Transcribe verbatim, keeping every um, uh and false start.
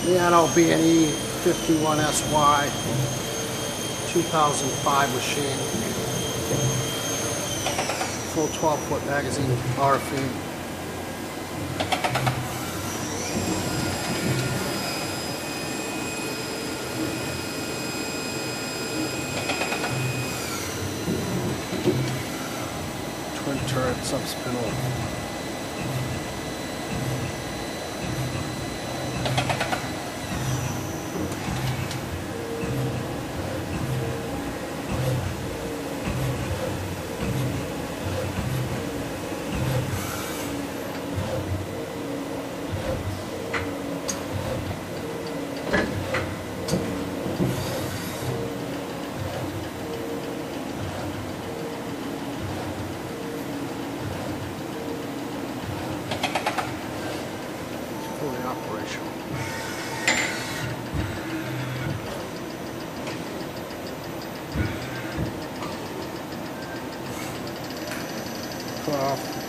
Nano B and E fifty-one S Y two thousand five machine. Full twelve foot magazine R feed. Twin turret subspinal. Fully operational. Off.